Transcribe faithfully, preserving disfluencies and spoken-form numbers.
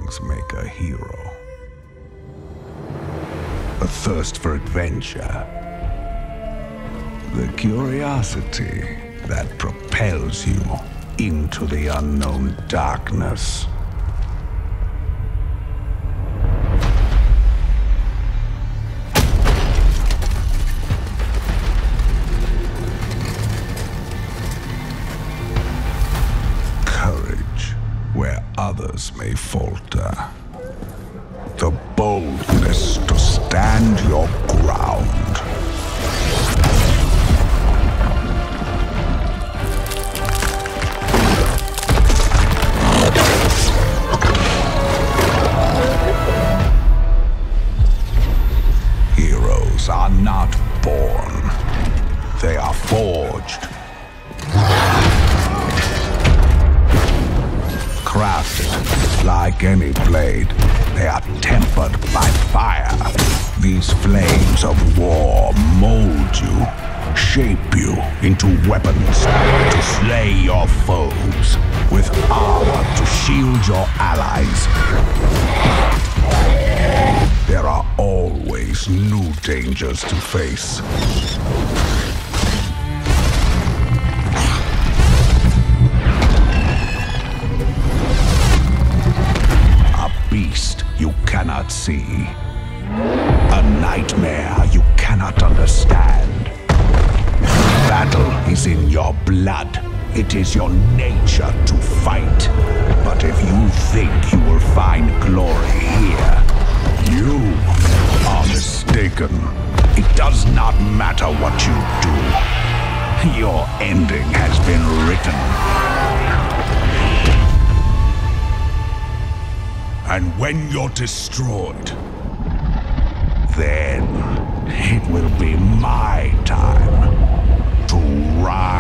things make a hero. A thirst for adventure. The curiosity that propels you into the unknown darkness. Courage where others may falter. The boldness to stand your ground. Heroes are not born. They are forged. Crafted like any blade, they are tempered by fire. These flames of war mold you, shape you into weapons to slay your foes, with armor to shield your allies. There are always new dangers to face. Beast you cannot see. A nightmare you cannot understand. Battle is in your blood. It is your nature to fight. But if you think you will find glory here, you are mistaken. It does not matter what you do. Your ending has been written. And when you're destroyed, then it will be my time to rise.